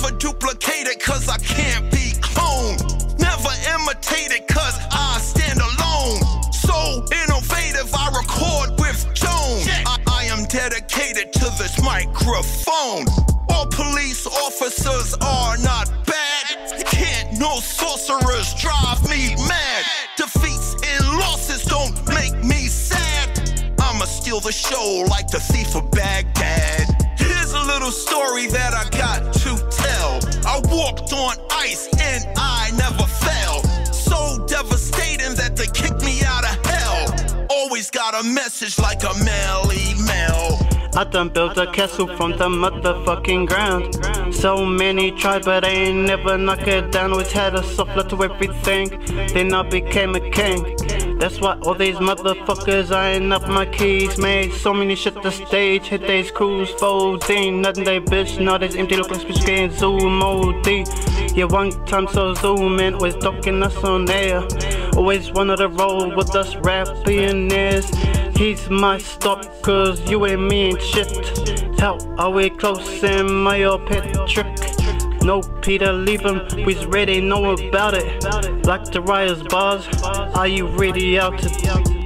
never duplicated cause I can't be cloned. Never imitated cause I stand alone. So innovative, I record with Jones. I am dedicated to this microphone. All police officers are not bad. Can't no sorcerers drive me mad. Defeats and losses don't make me sad. I'ma steal the show like the thief of Baghdad. Here's a little story that I got to tell. I walked on ice and I never fell. So devastating that they kicked me out of hell. Always got a message like a mail email. I done built a castle from the motherfucking ground. So many tried but I ain't never knock it down. Always had a soft lot to everything. Then I became a king. That's why all these motherfuckers eyeing up my keys. Made so many shit the stage. Hit these crews folding. Nothing they bitch, now this empty look like bitch getting zoom OD. Yeah, one time so zoom in, always talking us on air. Always wanted to roll with us rap pioneers. He's my stop cause you and me ain't shit. How are we close in my Patrick? No Peter, leave him, we's ready, know about it. Like the Riot's bars, are you ready out to